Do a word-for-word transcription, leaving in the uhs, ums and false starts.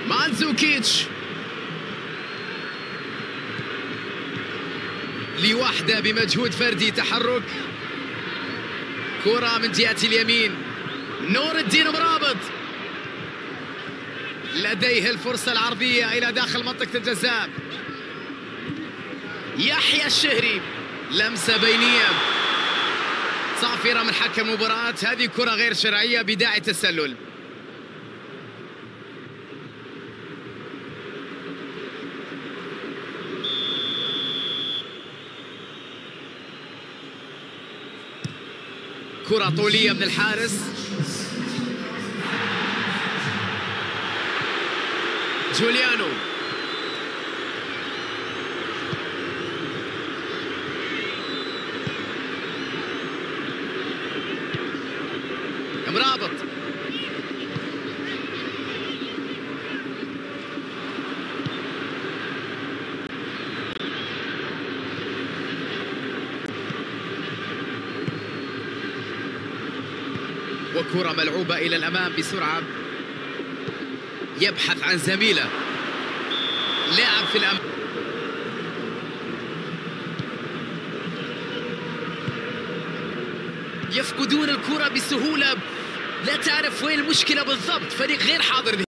مانزوكيتش لوحده بمجهود فردي، تحرك كرة من جهة اليمين. نور الدين مرابط لديه الفرصة العرضية إلى داخل منطقة الجزاء. يحيى الشهري لمسة بينية صافرة من حكم المباراة. هذه كرة غير شرعية بداعي تسلل. كرة طولية من الحارس جوليانو. مرابط وكرة ملعوبة إلى الأمام بسرعة، يبحث عن زميله لاعب في الأمام. يفقدون الكرة بسهولة، لا تعرف وين المشكلة بالضبط، فريق غير حاضر.